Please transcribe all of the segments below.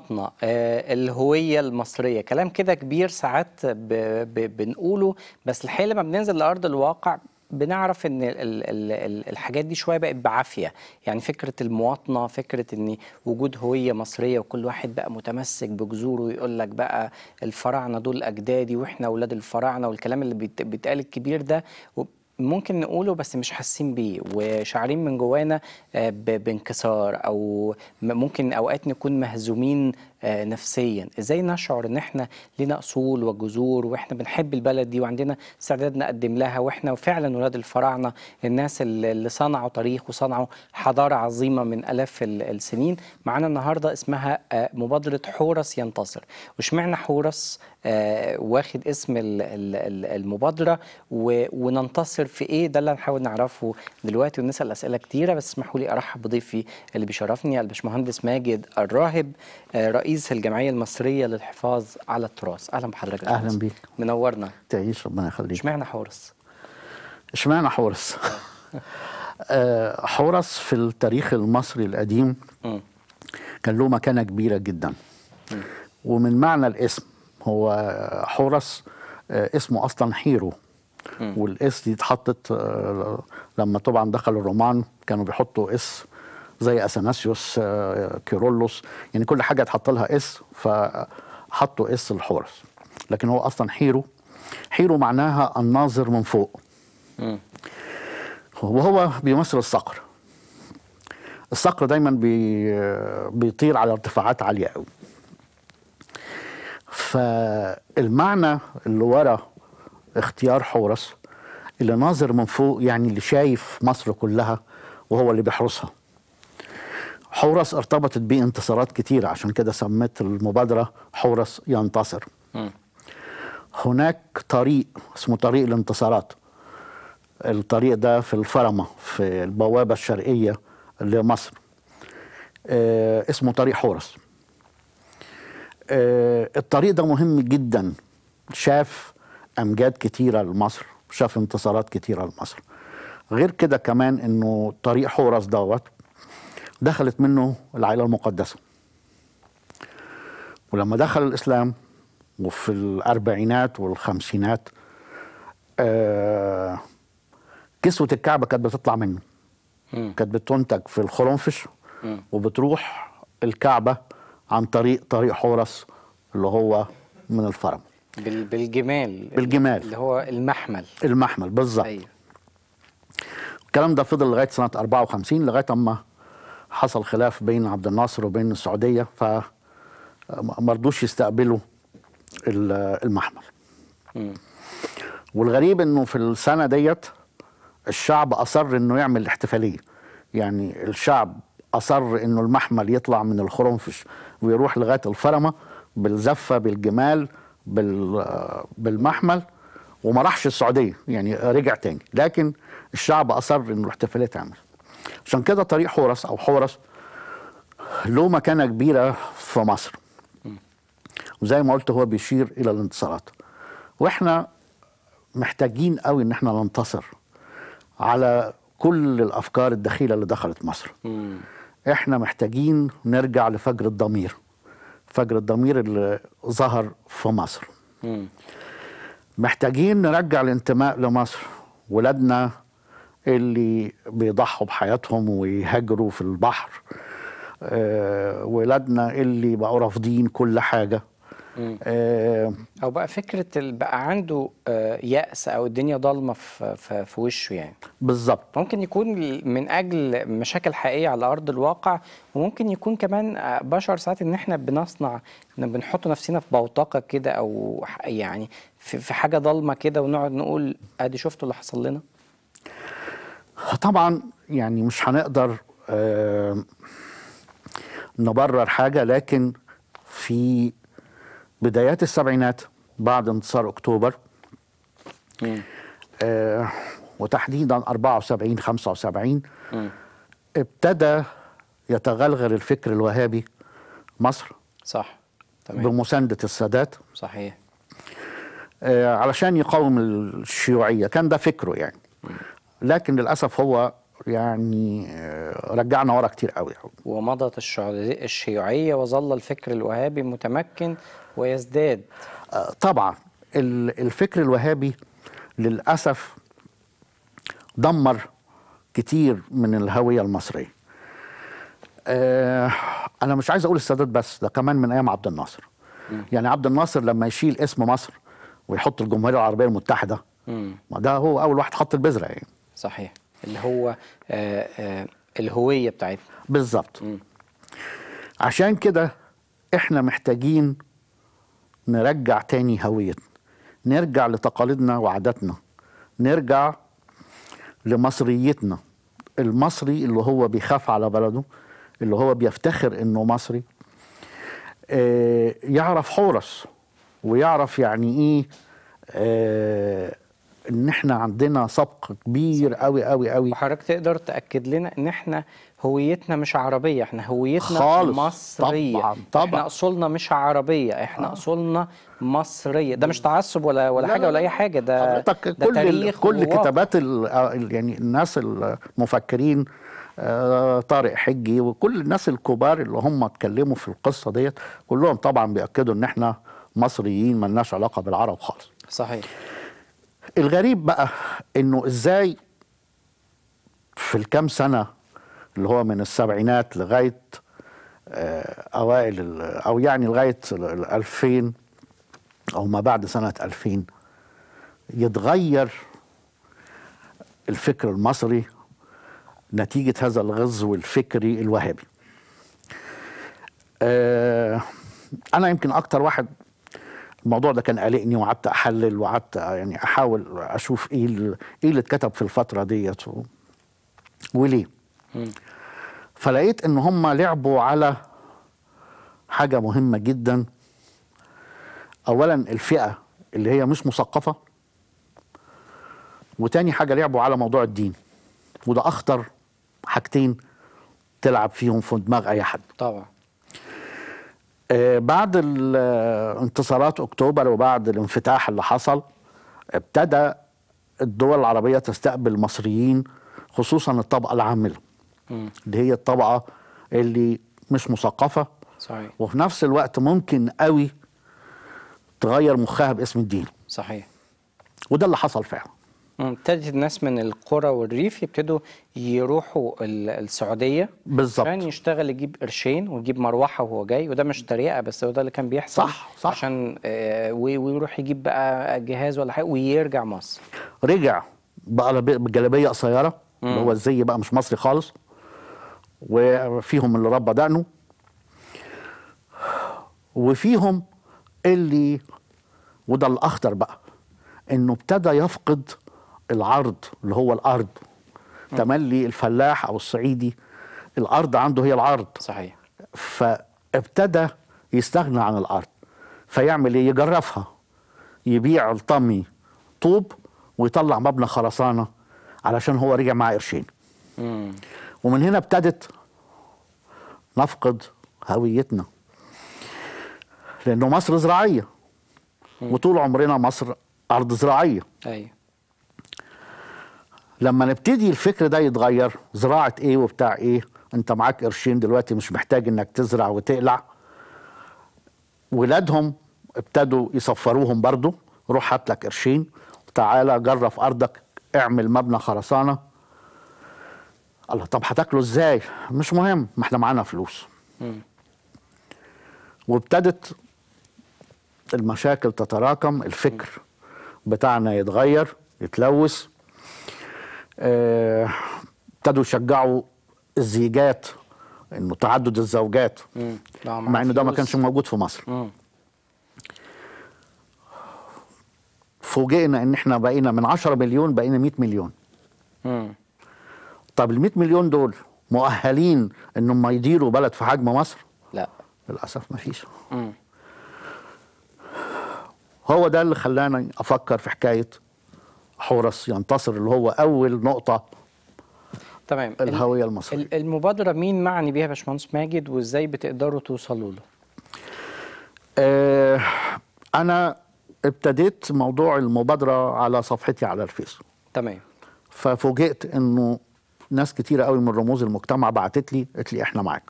المواطنة، الهوية المصرية، كلام كده كبير ساعات بنقوله، بس الحقيقة لما بننزل لأرض الواقع بنعرف ان الحاجات دي شويه بقت بعافيه. يعني فكره المواطنه، فكره ان وجود هويه مصريه وكل واحد بقى متمسك بجذوره، ويقول لك بقى الفراعنه دول اجدادي واحنا اولاد الفراعنه، والكلام اللي بيتقال الكبير ده ممكن نقوله بس مش حاسين بيه وشاعرين من جوانا بانكسار، او ممكن اوقات نكون مهزومين نفسيا. ازاي نشعر ان احنا لنا اصول وجذور، واحنا بنحب البلد دي وعندنا استعداد نقدم لها، واحنا فعلا ولاد الفراعنه، الناس اللي صنعوا تاريخ وصنعوا حضاره عظيمه من الاف السنين. معانا النهارده اسمها مبادره حورس ينتصر. واشمعنى حورس واخد اسم المبادره وننتصر في ايه؟ ده اللي هنحاول نعرفه دلوقتي، ونسال اسئله كتيره. بس اسمحوا لي ارحب بضيفي اللي بيشرفني، الباشمهندس ماجد الراهب، رئيس الجمعيه المصريه للحفاظ على التراث. اهلا بحضرتك. اهلا بيك، منورنا. تعيش، ربنا يخليك. اشمعنى حورس؟ حورس في التاريخ المصري القديم كان له مكانه كبيره جدا. ومن معنى الاسم، هو حورس اسمه اصلا حيرو، والاس دي اتحطت لما طبعا دخل الرومان كانوا بيحطوا اس زي اثناسيوس، كيرلس، يعني كل حاجه اتحط لها اس، فحطوا اس الحورس. لكن هو اصلا حيرو. حيرو معناها الناظر من فوق، وهو بيمثل الصقر. الصقر دايما بيطير على ارتفاعات عاليه قوي. فالمعنى اللي ورا اختيار حورس، اللي ناظر من فوق، يعني اللي شايف مصر كلها وهو اللي بيحرسها. حورس ارتبطت بيه انتصارات كتير، عشان كده سمت المبادرة حورس ينتصر. هناك طريق اسمه طريق الانتصارات. الطريق ده في الفرمة، في البوابة الشرقية لمصر، اسمه طريق حورس. الطريق ده مهم جدا، شاف أمجاد كتيرة لمصر، شاف انتصارات كتيرة لمصر. غير كده كمان انه طريق حورس دوت دخلت منه العائلة المقدسة. ولما دخل الإسلام وفي الأربعينات والخمسينات، كسوة الكعبة كانت بتطلع منه. كانت بتنتج في الخرنفش وبتروح الكعبة عن طريق حورس اللي هو من الفرم. بالجمال اللي هو المحمل بالظبط. أيوه. الكلام ده فضل لغاية سنة 54، لغاية أما حصل خلاف بين عبد الناصر وبين السعودية، فما رضوش يستقبلوا المحمل. والغريب انه في السنة ديت الشعب أصر انه يعمل احتفالية. يعني الشعب أصر انه المحمل يطلع من الخرنفش ويروح لغاية الفرمة بالزفة بالجمال بالمحمل، وما راحش السعودية، يعني رجع تاني. لكن الشعب أصر انه الاحتفالية تعمل. عشان كده طريق حورس او حورس له مكانة كبيرة في مصر. وزي ما قلت هو بيشير الى الانتصارات، واحنا محتاجين قوي ان احنا ننتصر على كل الافكار الدخيلة اللي دخلت مصر. احنا محتاجين نرجع لفجر الضمير، فجر الضمير اللي ظهر في مصر. محتاجين نرجع الانتماء لمصر. ولادنا اللي بيضحوا بحياتهم ويهاجروا في البحر، ولادنا اللي بقوا رافضين كل حاجة، او بقى فكرة بقى عنده يأس، او الدنيا ضلمة في وشه يعني. بالظبط. ممكن يكون من اجل مشاكل حقيقية على ارض الواقع، وممكن يكون كمان بشر ساعات ان احنا بنصنع، ان بنحط نفسنا في بوتقة كده، او يعني في حاجة ضلمة كده، ونقعد نقول ادي شفتوا اللي حصل لنا. طبعا يعني مش هنقدر نبرر حاجة، لكن في بدايات السبعينات بعد انتصار اكتوبر، وتحديدا 74 75، ابتدى يتغلغل الفكر الوهابي مصر. صح، تمام. بمساندة السادات. صحيح. علشان يقاوم الشيوعية، كان ده فكره يعني. لكن للأسف هو يعني رجعنا ورا كتير قوي. ومضت الشيوعية وظل الفكر الوهابي متمكن ويزداد. طبعا الفكر الوهابي للأسف دمر كتير من الهوية المصرية. أنا مش عايز أقول السادات بس، ده كمان من أيام عبد الناصر. يعني عبد الناصر لما يشيل اسم مصر ويحط الجمهورية العربية المتحدة، ما ده هو أول واحد حط البذرة يعني. صحيح، اللي هو الهوية بتاعتنا بالظبط. عشان كده احنا محتاجين نرجع تاني هويتنا، نرجع لتقاليدنا وعاداتنا، نرجع لمصريتنا. المصري اللي هو بيخاف على بلده، اللي هو بيفتخر انه مصري، يعرف حورس ويعرف يعني ايه ان احنا عندنا سبق كبير قوي قوي قوي. وحضرتك تقدر تأكد لنا ان احنا هويتنا مش عربية، احنا هويتنا خالص. مصرية. طبعا. احنا اصولنا مش عربية، احنا اصولنا مصرية. ده مش تعصب ولا حاجة ولا اي حاجة، ده حضرتك ده تاريخ كل وواقع. كتابات يعني الناس المفكرين، طارق حجي وكل الناس الكبار اللي هم اتكلموا في القصة ديت، كلهم طبعا بيأكدوا ان احنا مصريين ملناش علاقة بالعرب خالص. صحيح. الغريب بقى انه ازاي في الكام سنة اللي هو من السبعينات لغاية اوائل او يعني لغاية 2000 او ما بعد سنة 2000 يتغير الفكر المصري نتيجة هذا الغزو الفكري الوهابي. أنا يمكن أكتر واحد الموضوع ده كان قلقني، وقعدت أحلل وقعدت يعني أحاول أشوف إيه اللي اتكتب في الفترة ديت وليه. فلقيت إن هم لعبوا على حاجة مهمة جدا. أولا الفئة اللي هي مش مثقفة، وتاني حاجة لعبوا على موضوع الدين، وده أخطر حاجتين تلعب فيهم في دماغ أي حد. طبعا. بعد انتصارات أكتوبر وبعد الانفتاح اللي حصل، ابتدى الدول العربية تستقبل المصريين، خصوصا الطبقة العاملة اللي هي الطبقة اللي مش مثقفة. صحيح. وفي نفس الوقت ممكن قوي تغير مخها باسم الدين. صحيح. وده اللي حصل فعلا. ابتدت الناس من القرى والريف يبتدوا يروحوا السعودية بالظبط. عشان يشتغل، يجيب قرشين ويجيب مروحة وهو جاي، وده مش تريقة بس هو ده اللي كان بيحصل. صح. عشان ويروح يجيب بقى جهاز ولا حاجة ويرجع مصر. رجع بقى بجلابية قصيرة، اللي هو الزي بقى مش مصري خالص، وفيهم اللي ربى دقنه، وفيهم اللي وده الأخطر بقى انه ابتدى يفقد العرض اللي هو الارض. تملي الفلاح او الصعيدي الارض عنده هي العرض. صحيح. فابتدى يستغنى عن الارض، فيعمل ايه؟ يجرفها، يبيع الطمي طوب ويطلع مبنى خرسانه علشان هو رجع معاه قرشين. ومن هنا ابتدت نفقد هويتنا، لانه مصر زراعيه، وطول عمرنا مصر ارض زراعيه. ايوه. لما نبتدي الفكر ده يتغير، زراعه ايه وبتاع ايه، انت معاك قرشين دلوقتي مش محتاج انك تزرع وتقلع. ولادهم ابتدوا يصفروهم برضو، روح هات لك قرشين وتعالى جرف ارضك، اعمل مبنى خرسانه. الله، طب هتاكله ازاي؟ مش مهم، ما احنا معانا فلوس. وابتدت المشاكل تتراكم، الفكر بتاعنا يتغير، يتلوث. ابتدوا يشجعوا الزيجات، انه تعدد الزوجات، مع انه ده ما كانش موجود في مصر. فوجئنا ان احنا بقينا من 10 مليون بقينا 100 مليون. طب ال 100 مليون دول مؤهلين انهم يديروا بلد في حجم مصر؟ لا للاسف ما فيش. هو ده اللي خلاني افكر في حكايه حورس ينتصر، اللي هو اول نقطه. تمام. الهويه المصريه. المبادره مين معني بيها يا باشمهندس ماجد، وازاي بتقدروا توصلوا له؟ انا ابتديت موضوع المبادره على صفحتي على الفيس. تمام. ففوجئت انه ناس كتيرة قوي من رموز المجتمع بعتت لي قالت لي احنا معاك.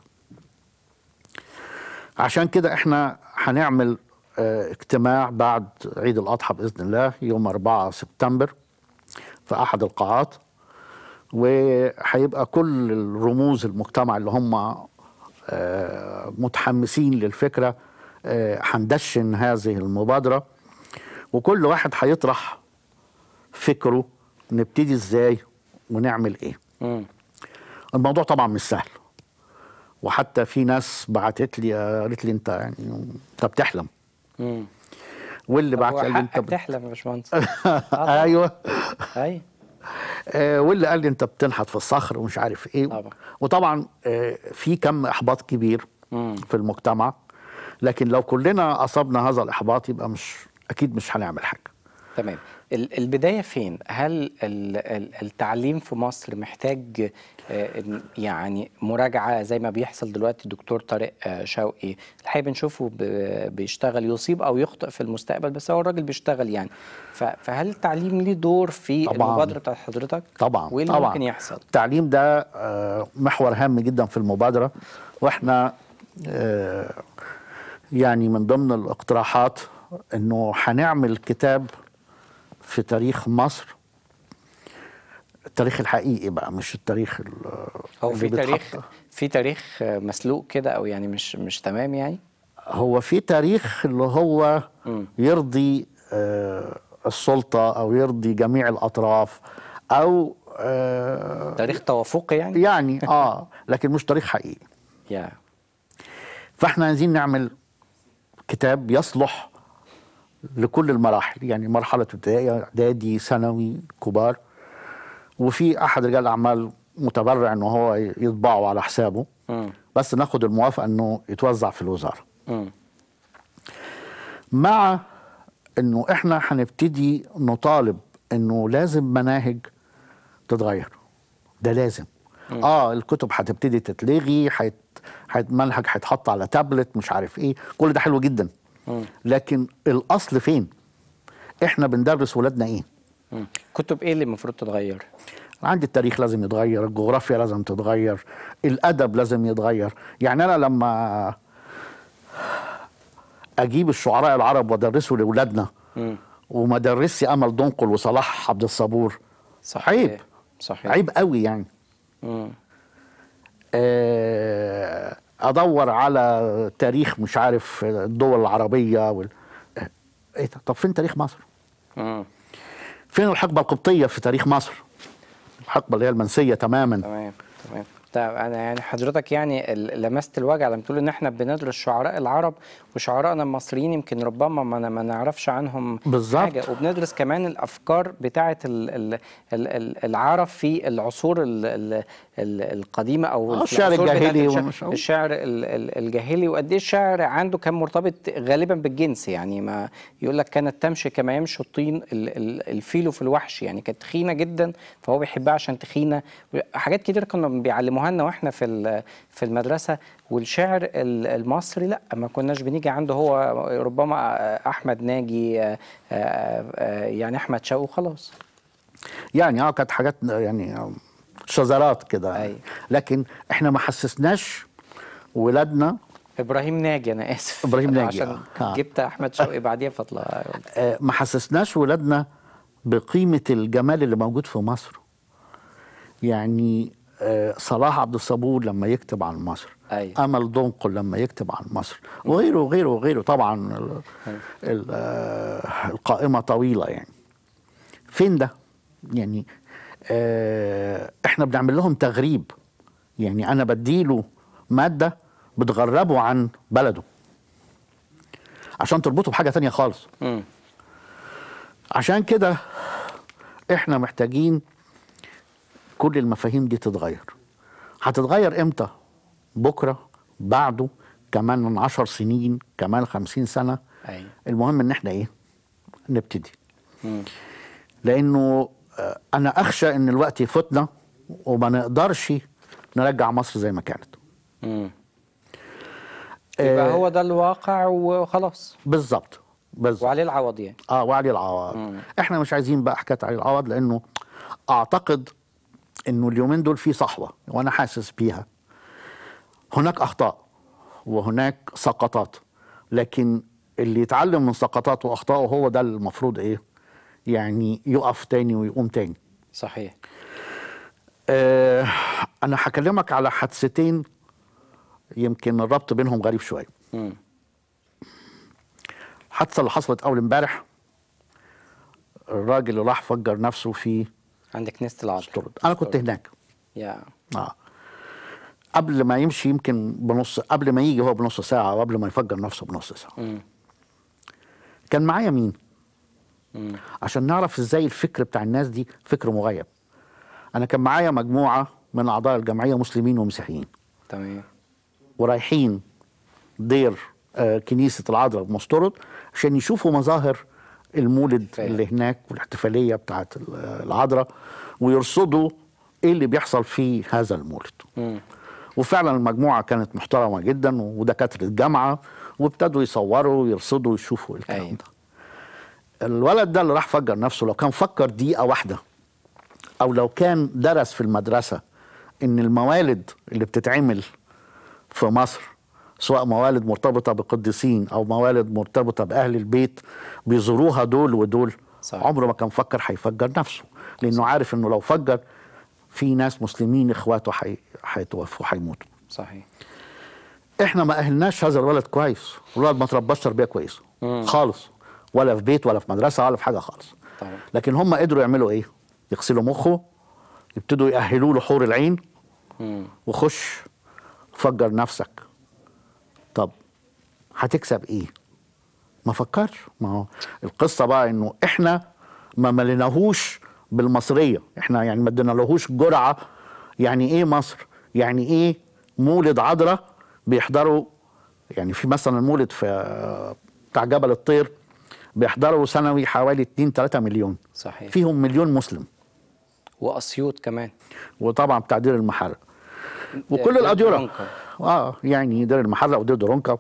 عشان كده احنا هنعمل اجتماع بعد عيد الأضحى بإذن الله يوم 4 سبتمبر في أحد القاعات، وهيبقى كل الرموز المجتمع اللي هم متحمسين للفكرة هندشن هذه المبادرة، وكل واحد هيطرح فكره نبتدي ازاي ونعمل ايه. الموضوع طبعا مش سهل، وحتى في ناس بعتت لي قالت لي انت يعني انت بتحلم. واللي بعت لي انت بتحلم يا باشمهندس. ايوه ايوه. واللي قال لي انت بتنحت في الصخر ومش عارف ايه طبعا. وطبعا في كم احباط كبير في المجتمع، لكن لو كلنا اصبنا هذا الاحباط يبقى اكيد مش هنعمل حاجه. تمام. البداية فين؟ هل التعليم في مصر محتاج يعني مراجعة زي ما بيحصل دلوقتي؟ دكتور طارق شوقي الحقيقة بنشوفه بيشتغل، يصيب أو يخطئ في المستقبل، بس هو الراجل بيشتغل يعني. فهل التعليم ليه دور في المبادرة بتاعت حضرتك؟ طبعا. وإيه اللي ممكن يحصل؟ التعليم ده محور هام جدا في المبادرة، وإحنا يعني من ضمن الاقتراحات إنه هنعمل كتاب في تاريخ مصر، التاريخ الحقيقي بقى مش التاريخ هو في تاريخ مسلوق كده، او يعني مش تمام يعني. هو في تاريخ اللي هو يرضي السلطة او يرضي جميع الاطراف، او تاريخ توافقي يعني لكن مش تاريخ حقيقي. فاحنا عايزين نعمل كتاب يصلح لكل المراحل، يعني مرحلة ابتدائية، اعدادي، ثانوي، كبار، وفي احد رجال الاعمال متبرع انه هو يطبعه على حسابه، بس ناخد الموافقه انه يتوزع في الوزاره. مع انه احنا هنبتدي نطالب انه لازم مناهج تتغير، ده لازم. الكتب هتبتدي تتلغي، منهج هيتحط على تابلت مش عارف ايه، كل ده حلو جدا، لكن الاصل فين؟ احنا بندرس ولادنا ايه؟ كتب ايه اللي المفروض تتغير؟ عندي التاريخ لازم يتغير، الجغرافيا لازم تتغير، الأدب لازم يتغير. يعني أنا لما أجيب الشعراء العرب وأدرسه لأولادنا وما درسي أمل دنقل وصلاح عبد الصبور، صحيح. عيب. صحيح. عيب قوي يعني. أدور على تاريخ مش عارف الدول العربية إيه ده؟ طب فين تاريخ مصر؟ فين الحقبة القبطية في تاريخ مصر؟ الحقبة اللي هي المنسية تماما. تمام. طب انا يعني حضرتك يعني لمست الوجع لما تقول ان احنا بندرس شعراء العرب، وشعراءنا المصريين يمكن ربما ما نعرفش عنهم بالظبط حاجه، وبندرس كمان الافكار بتاعه العرب في العصور القديمه، او الشعر الجاهلي، الشعر الجاهلي، وقد ايه الشعر عنده كان مرتبط غالبا بالجنس. يعني ما يقول لك كانت تمشي كما يمشي الطين الفيل في الوحش، يعني كانت تخينه جدا فهو بيحبها عشان تخينه. حاجات كتير كنا بيعلموها لنا واحنا في المدرسه. والشعر المصري لا، ما كناش بنيجي عنده، هو ربما احمد ناجي، يعني احمد شوقي وخلاص. يعني كانت حاجات يعني شذرات كده. لكن احنا ما حسسناش ولادنا. ابراهيم ناجي، انا اسف، ابراهيم ناجي عشان جبت احمد شوقي بعديها فطلع. ما حسسناش ولادنا بقيمه الجمال اللي موجود في مصر. يعني صلاح عبد الصبور لما يكتب عن مصر، امل دنقل لما يكتب عن مصر، وغيره وغيره وغيره، طبعا القائمه طويله يعني. فين ده؟ يعني احنا بنعمل لهم تغريب، يعني انا بديله ماده بتغربه عن بلده عشان تربطه بحاجه ثانيه خالص. عشان كده احنا محتاجين كل المفاهيم دي تتغير. هتتغير امتى؟ بكره، بعده، كمان من 10 سنين، كمان 50 سنه. المهم ان احنا ايه؟ نبتدي. لانه انا اخشى ان الوقت يفوتنا وما نقدرش نرجع مصر زي ما كانت. يبقى هو ده الواقع وخلاص. بالظبط. وعليه العوض يعني. وعليه العوض. احنا مش عايزين بقى حكايه عليه العوض، لانه اعتقد انه اليومين دول في صحوه وانا حاسس بيها. هناك اخطاء وهناك سقطات، لكن اللي يتعلم من سقطاته واخطائه هو ده المفروض ايه، يعني يقف تاني ويقوم تاني. صحيح. انا هكلمك على حادثتين يمكن الربط بينهم غريب شويه. الحادثه اللي حصلت اول امبارح، الراجل اللي راح فجر نفسه في عند كنيسة العذراء. مسترد. انا كنت هناك. يا قبل ما يمشي يمكن قبل ما يجي هو بنص ساعه، وقبل ما يفجر نفسه بنص ساعه. كان معايا مين؟ عشان نعرف ازاي الفكر بتاع الناس دي فكر مغيب. انا كان معايا مجموعه من اعضاء الجمعيه مسلمين ومسيحيين. تمام. ورايحين دير كنيسه العذراء بمسترد عشان يشوفوا مظاهر المولد اللي هناك والاحتفاليه بتاعت العذراء، ويرصدوا ايه اللي بيحصل في هذا المولد. وفعلا المجموعه كانت محترمه جدا ودكاتره الجامعه، وابتدوا يصوروا ويرصدوا ويشوفوا الكلام ده. الولد ده اللي راح فجر نفسه لو كان فكر دقيقه واحده، او لو كان درس في المدرسه ان الموالد اللي بتتعمل في مصر، سواء موالد مرتبطه بقديسين او موالد مرتبطه باهل البيت بيزوروها دول ودول، صحيح. عمره ما كان فكر هيفجر نفسه، لانه صحيح. عارف انه لو فجر في ناس مسلمين اخواته هيتوفوا هيموتوا. صحيح. احنا ما اهلناش هذا الولد كويس، الولد ما ترباش تربيه كويسه خالص، ولا في بيت ولا في مدرسه ولا في حاجه خالص. طبعا. لكن هم قدروا يعملوا ايه؟ يغسلوا مخه، يبتدوا يأهلوا له حور العين، وخش فجر نفسك. طب هتكسب ايه؟ ما فكرش. ما هو القصه بقى انه احنا ما مليناهوش بالمصريه، احنا يعني ما ادينالهوش جرعه. يعني ايه مصر؟ يعني ايه مولد عذراء بيحضروا؟ يعني في مثلا المولد في بتاع جبل الطير بيحضروا سنوي حوالي 2-3 مليون. صحيح. فيهم مليون مسلم. واسيوط كمان. وطبعا بتاع دير المحرق وكل الاديره. يعني دير المحرق ودير درونكا.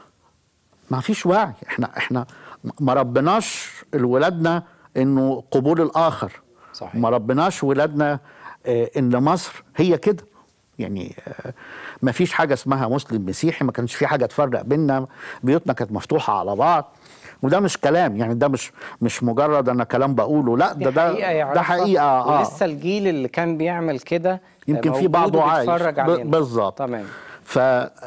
ما فيش وعي. احنا ما ربناش ولادنا انه قبول الاخر. صحيح. ما ربناش ولادنا ان مصر هي كده. يعني ما فيش حاجه اسمها مسلم مسيحي، ما كانش في حاجه تفرق بيننا، بيوتنا كانت مفتوحه على بعض. وده مش كلام، يعني ده مش مجرد انا كلام بقوله، لا ده حقيقه. ولسه الجيل اللي كان بيعمل كده يمكن في بعضه عايش بالظبط. تمام. ف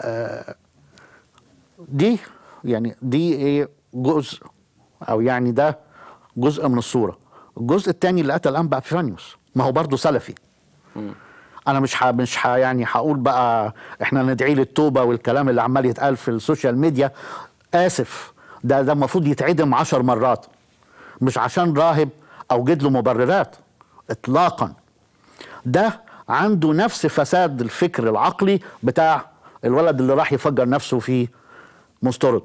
دي ايه جزء، او يعني ده جزء من الصوره. الجزء الثاني اللي قتل انبا ابيفانيوس، ما هو برضه سلفي. انا مش يعني هقول بقى احنا ندعي للتوبه والكلام اللي عمال يتقال في السوشيال ميديا. اسف، ده المفروض يتعدم 10 مرات، مش عشان راهب اوجد له مبررات اطلاقا. ده عنده نفس فساد الفكر العقلي بتاع الولد اللي راح يفجر نفسه في مسترد.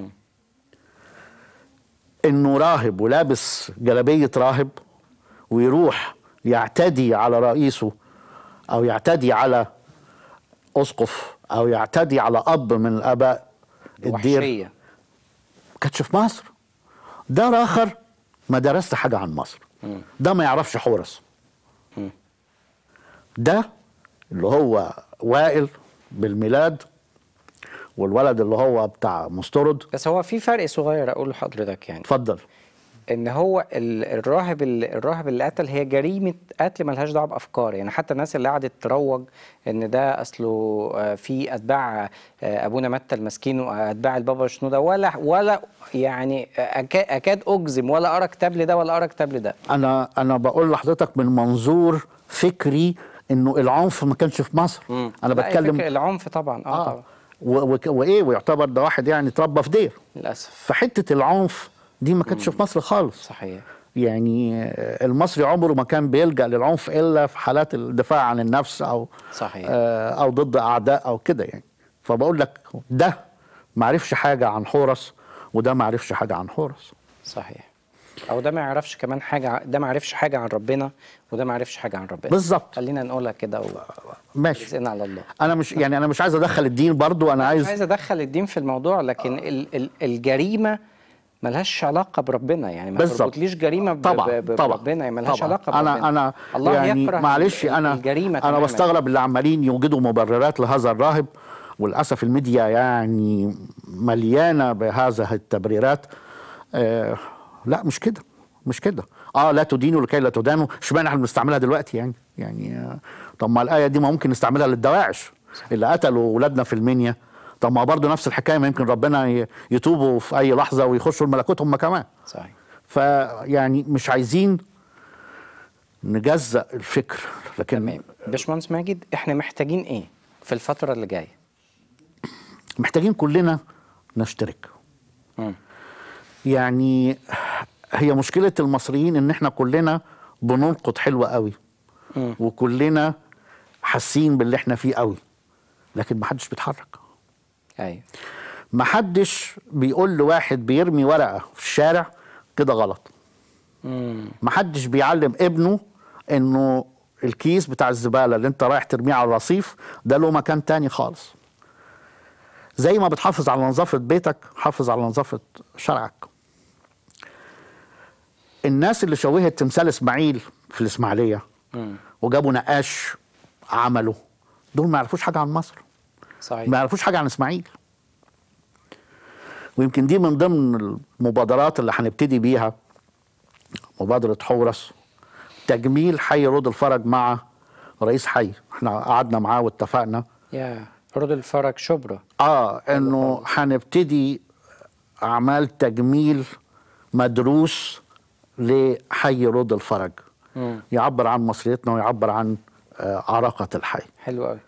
انه راهب ولابس جلابيه راهب ويروح يعتدي على رئيسه، او يعتدي على اسقف، او يعتدي على اب من الاباء الدير. وحشية. ما كانتش في مصر. ده اخر ما درست حاجه عن مصر. ده ما يعرفش حورس. ده اللي هو وائل بالميلاد، والولد اللي هو بتاع مسترد. بس هو في فرق صغير اقول لحضرتك يعني. اتفضل. ان هو الراهب اللي قتل هي جريمه قتل ملهاش دعوه بافكار. يعني حتى الناس اللي قعدت تروج ان ده اصله في اتباع ابونا متى المسكين واتباع البابا شنوده، ولا يعني اكاد اجزم ولا ارى كتاب لده ولا ارى كتاب لده. انا بقول لحضرتك من منظور فكري انه العنف ما كانش في مصر. انا بتكلم العنف طبعا. طبعا. ويعتبر ده واحد يعني اتربى في دير للاسف. فحته العنف دي ما كانتش في مصر خالص. صحيح. يعني المصري عمره ما كان بيلجأ للعنف الا في حالات الدفاع عن النفس، او صحيح. او ضد اعداء او كده يعني. فبقول لك ده ما عرفش حاجه عن حورس، وده ما عرفش حاجه عن حورس. صحيح. او ده ما يعرفش كمان حاجه، ده ما عرفش حاجه عن ربنا، وده ما عرفش حاجه عن ربنا. بالظبط. خلينا نقولها كده ماشي. رزقنا على الله. انا مش عايز ادخل الدين برضو. انا مش عايز ادخل الدين في الموضوع، لكن الجريمه ملهاش علاقة بربنا، يعني ما بالظبط. تربطليش جريمة طبعا بربنا، يعني ملهاش طبعا. علاقة بربنا. انا الله يعني يكره معلش، انا الجريمة انا تماما. بستغرب اللي عمالين يوجدوا مبررات لهذا الراهب، وللاسف الميديا يعني مليانه بهذه التبريرات. لا مش كده، مش كده. لا تدينوا لكي لا تدانوا، اشمعنى احنا بنستعملها دلوقتي يعني طب ما الايه دي ما ممكن نستعملها للدواعش اللي قتلوا ولادنا في المنيا. طب ما برضه نفس الحكايه، ما يمكن ربنا يتوبوا في اي لحظه ويخشوا الملكوت هم كمان. صحيح. فيعني مش عايزين نجزأ الفكر، لكن تمام. باشمهندس ماجد، احنا محتاجين ايه في الفترة اللي جاية؟ محتاجين كلنا نشترك. يعني هي مشكلة المصريين ان احنا كلنا بننقد حلوة قوي، وكلنا حاسين باللي احنا فيه قوي، لكن محدش بيتحرك. ايوه. محدش بيقول لواحد بيرمي ورقة في الشارع كده غلط. محدش بيعلم ابنه انه الكيس بتاع الزبالة اللي انت رايح ترميه على الرصيف ده له مكان تاني خالص. زي ما بتحافظ على نظافة بيتك، حافظ على نظافة شارعك. الناس اللي شوهت تمثال اسماعيل في الاسماعيلية وجابوا نقاش عمله، دول ما يعرفوش حاجة عن مصر. صحيح. ما يعرفوش حاجة عن اسماعيل. ويمكن دي من ضمن المبادرات اللي هنبتدي بيها، مبادرة حورس، تجميل حي رود الفرج مع رئيس حي. احنا قعدنا معاه واتفقنا يا رود الفرج شبرا انه هنبتدي اعمال تجميل مدروس لحي رود الفرج، يعبر عن مصريتنا ويعبر عن عراقة الحي. حلو قوي.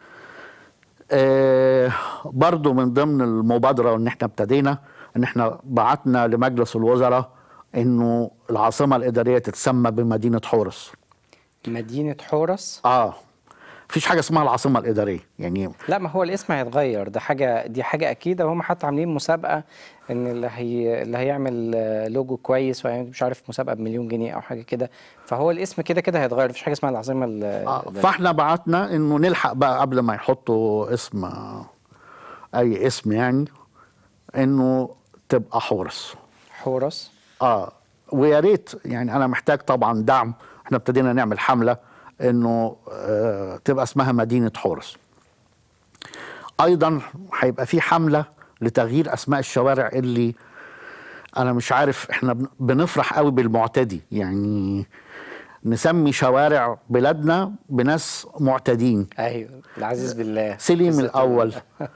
برضو من ضمن المبادرة ان احنا ابتدينا ان احنا بعتنا لمجلس الوزراء انه العاصمة الادارية تتسمى بمدينة حورس. مدينة حورس؟ مفيش حاجة اسمها العاصمة الادارية يعني. لا، ما هو الاسم هيتغير، دي حاجة اكيدة، وهم حتى عاملين مسابقة ان اللي هيعمل لوجو كويس وهيعمل مش عارف مسابقة ب1,000,000 جنيه او حاجة كده، فهو الاسم كده هيتغير، مفيش حاجة اسمها العاصمة فاحنا بعتنا انه نلحق بقى قبل ما يحطوا اسم، اي اسم يعني، انه تبقى حورس. حورس. ويا ريت يعني، انا محتاج طبعا دعم. احنا ابتدينا نعمل حملة انه تبقى اسمها مدينة حورس. ايضا هيبقى في حملة لتغيير اسماء الشوارع، اللي انا مش عارف، احنا بنفرح قوي بالمعتدي، يعني نسمي شوارع بلادنا بناس معتدين. ايوه، العزيز بالله. سليم الاول،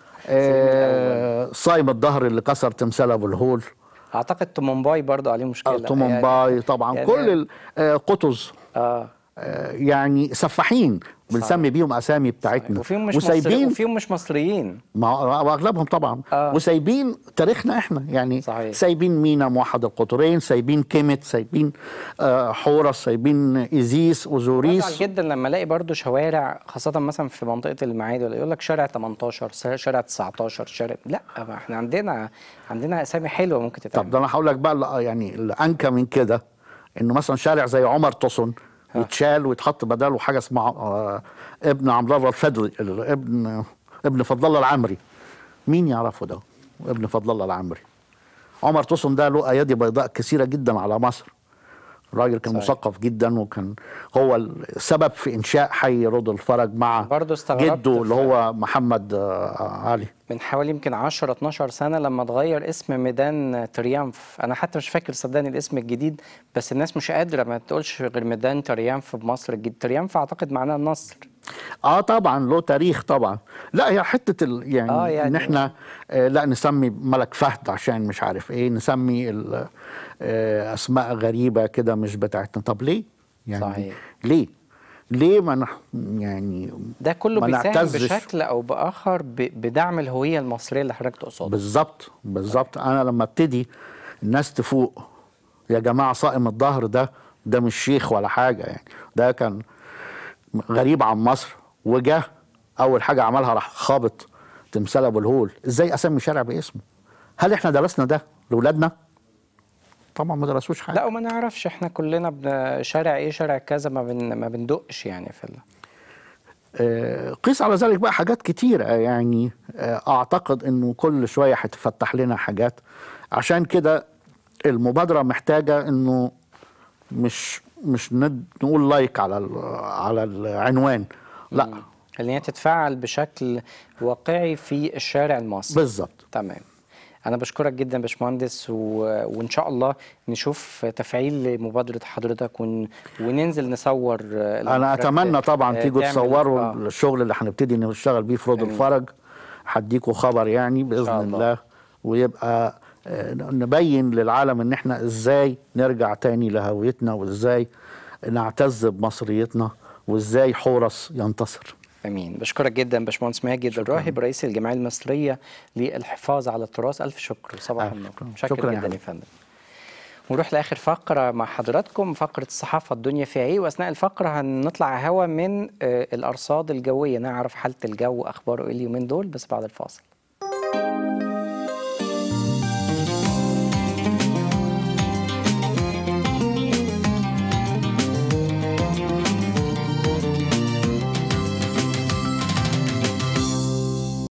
صايم الظهر اللي كسر تمثال ابو الهول. اعتقد تومنباي برضو عليه مشكله. تومنباي يعني طبعا يعني كل قطز يعني سفاحين بنسمي بيهم اسامي بتاعتنا، وفيهم مش مصريين، ما اغلبهم طبعا. وسايبين تاريخنا احنا يعني. صحيح. سايبين مينا موحد القطرين، سايبين كيمت، سايبين حورس، سايبين ايزيس وزوريس. بزعل جدا لما الاقي برضو شوارع، خاصه مثلا في منطقه المعادي، ولا يقول لك شارع 18، شارع 19، شارع، لا احنا عندنا اسامي حلوه ممكن تتعمل. طب ده انا هقول لك بقى يعني الانكى من كده، انه مثلا شارع زي عمر تصن يتشال ويتحط بداله حاجه اسمها ابن عمرو الفدري، ابن فضل الله العمري. مين يعرفه ده؟ ابن فضل الله العمري. عمر تصن ده له ايادي بيضاء كثيره جدا على مصر. الراجل كان مثقف جدا، وكان هو السبب في انشاء حي رود الفرج مع جده اللي هو محمد علي، من حوالي يمكن 10-12 سنه، لما اتغير اسم ميدان تريامف. انا حتى مش فاكر صدقني الاسم الجديد، بس الناس مش قادره ما تقولش غير ميدان تريامف بمصر الجديد. تريامف اعتقد معناه النصر. طبعا له تاريخ طبعا. لا هي حته يعني ان احنا لا نسمي ملك فهد عشان مش عارف ايه، نسمي اسماء غريبه كده مش بتاعتنا. طب ليه يعني؟ صحيح. ليه ما يعني ده كله بيساهم بشكل او باخر بدعم الهويه المصريه اللي حضرتك تقصدها. بالظبط. انا لما ابتدي الناس تفوق، يا جماعه صائم الظهر ده مش شيخ ولا حاجه يعني، ده كان غريب عن مصر، وجه اول حاجه عملها راح خابط تمثال ابو الهول. ازاي اسمي شارع باسمه؟ هل احنا درسنا ده لاولادنا؟ طبعا ما درسوش حاجه. لا، وما نعرفش احنا كلنا شارع ايه، شارع كذا، ما بندقش يعني في قيس على ذلك بقى حاجات كتيره يعني. اعتقد انه كل شويه هتفتح لنا حاجات. عشان كده المبادرة محتاجة انه مش نقول لايك على العنوان، لا. ان هي تتفعل بشكل واقعي في الشارع المصري. بالظبط. تمام. أنا بشكرك جدا يا باشمهندس، وإن شاء الله نشوف تفعيل لمبادرة حضرتك وننزل نصور. أنا أتمنى طبعا تيجوا تصوروا تعمل الشغل اللي هنبتدي نشتغل بيه في رود الفرج. هديكوا خبر يعني بإذن الله، ويبقى نبين للعالم إن إحنا إزاي نرجع تاني لهويتنا، وإزاي نعتز بمصريتنا، وإزاي حورس ينتصر. امين. بشكرك جدا باشمهندس ماجد الراهب، رئيس الجمعيه المصريه للحفاظ على التراث. الف شكر وصباح النور. شكرا جدا يا فندم. ونروح لاخر فقره مع حضراتكم، فقره الصحافه الدنيا فيها ايه. واثناء الفقره هنطلع هوا من الارصاد الجويه، نعرف حاله الجو اخباره ايه اليومين دول، بس بعد الفاصل.